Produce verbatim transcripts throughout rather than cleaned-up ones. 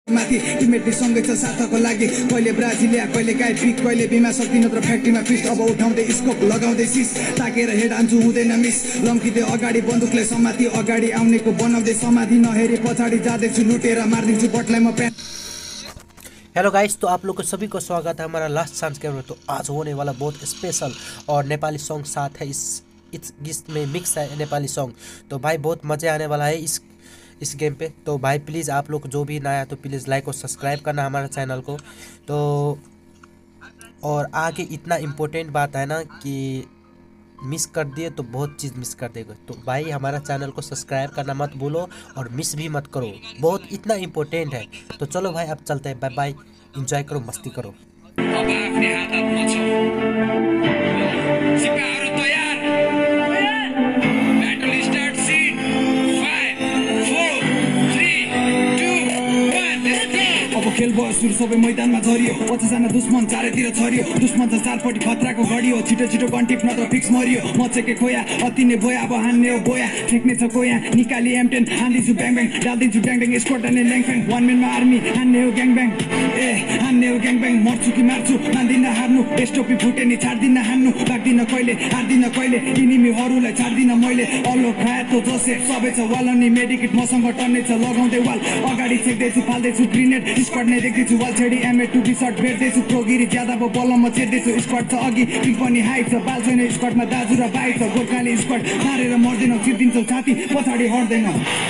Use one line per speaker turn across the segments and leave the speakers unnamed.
माथि टिमेटले सँगै छ साथको लागि कहिले ब्राजिलिया कहिले गाई पिक कहिले बिमा शक्ति नत्र फ्याक्ट्रीमा फिस्ट अब उठाउँदै स्कोप लगाउँदै सिस ताकेर हेड आन्छु हुँदैन मिस लम्किँदै अगाडि बन्दुकले समाति अगाडि आउनेको बनाउँदै समाधि नहेरी पछाडि जाँदैछु लुटेर मारिदिन्छु बटलाई म प्यान।
हेलो गाइस, तो आप लोग को सभी को स्वागत है हमारा लास्ट चांस गेम में। तो आज होने वाला बहुत स्पेशल और नेपाली सॉन्ग साथ है, इस इस गीत में मिक्स है नेपाली सॉन्ग। तो भाई बहुत मज़े आने वाला है इस इस गेम पे। तो भाई प्लीज़ आप लोग जो भी नया तो प्लीज़ लाइक और सब्सक्राइब करना हमारे चैनल को। तो और आगे इतना इम्पोर्टेंट बात है ना कि मिस कर दिए तो बहुत चीज़ मिस कर देगा। तो भाई हमारा चैनल को सब्सक्राइब करना मत भूलो और मिस भी मत करो, बहुत इतना इम्पोर्टेंट है। तो चलो भाई अब चलते हैं, बाय बाय, एंजॉय करो, मस्ती करो।
खेल भयो सुरु सबै मैदानमा झरियो पचासजना दुश्मन चारैतिर छरियो दुश्मन छ चारपट्टि खतराको घडी हो छिटो छिटो गन्टिप नत्र फिक्स मरियो मचेके खोया अति नै बोया अब हान्ने हो बोया ठेक्ने छ कोया निकाली एम टेन हान्दिन्छु ब्याङ ब्याङ डाल्दिन्छु ड्याङ ड्याङ स्क्वाड अनि ल्याङ फ्याङ वान म्यानमा आर्मी हान्ने हो ग्याङ ब्याङ ए हान्ने हो ग्याङ ब्याङ मर्छु कि मार्छु मान्दिन हार्नु एसटोपी फुटे नि छाड्दिन हान्नु बाग्दिन कहिले हार्दिन कहिले इनिमीहरूलाई छाड्दिन मैले अल्लो खाए त जोसेफ सबै छ वाल अनि मेडिकेट मसँग टन्ने छ लगाउँदै वाल अगाडि छेक्दैछु फाल्दैछु ग्रेनेड स्क्वाड नै देख्दैछु वाल छेडी एमए टु बी सर्ट भेट्दैछु प्रोगिरी ज्यादा भयो बलममा चेर्दैछु स्क्वाड छ अघि पिङ पनि हाइट छ बाल छैन स्क्वाडमा दाजु र बाइक छ गोर्खाली स्क्वाड मारेर मर्दैन चिर्दिन्छौ छाती पछाडि हट्दैन।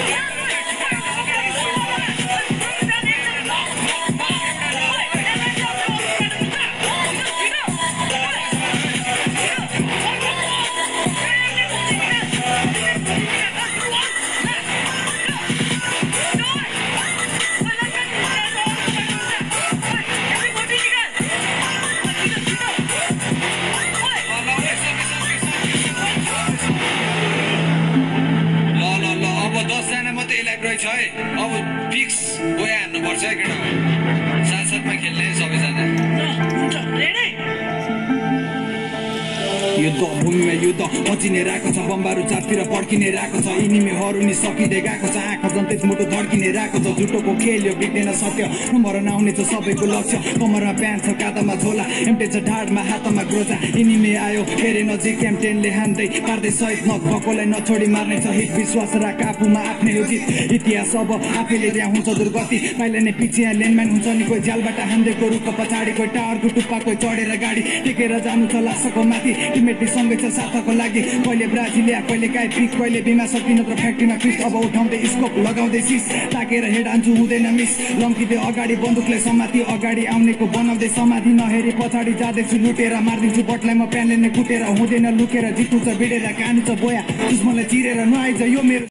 अब फिक्स गोया हान्नुपर्छ है केटा, साथसाथमा खेल्ने सबैजना। युद्ध भूमिमा युद्ध मचिने रहेको छ बम्बारू चारतिर पड्किने रहेको छ इनिमीहरू नि सकिँदै गएको छ आँखा जन्तै मुटु धड्किने रहेको छ झुटोको खेल यो बिग्दैन सत्य नम्बर नआउने छ सबैको लक्ष्य कमरमा प्यान्ट छ काँधमा झोला एम्टे छ ढाडमा हातमा ग्रोजा इनिमी आयो फेरि नजिक क्याम्टेनले हान्दै पार्दै सहित नक भएकोलाई नछोडी मार्ने छ हिट विश्वास राख आफूमा आफ्नै हो जित इतिहास अब आफैले त्यहाँ हुन्छ दुर्गति कहिले नै पछि यहाँ ल्यान्डमाइन हुन्छ नि कोही जालबाट हान्दैको रुखको पछाडि कोही टावरको टुप्पा कोही चढेर गाडी टेकेर जानु छ लासको माथि टिमेटले सँगै छ साथको लागि कहिले ब्राजिलिया कहिले गाई पिक कहिले बिमा शक्ति नत्र फ्याक्ट्रीमा फिस्ट अब उठाउँदै स्कोप लगाउँदै सिस ताकेर हेड आन्छु हुँदैन मिस लम्किँदै अगाडि बन्दुकले समाति अगाडि आउनेको बनाउँदै समाधि नहेरी पछाडि जाँदैछु लुटेर मारिदिन्छु बटलाई म प्यानले नै कुटेर हुँदैन लुकेर जित्नु छ बिडेर कानु छ बोया दुश्मनलाई चिरेर नआइज यो मेरो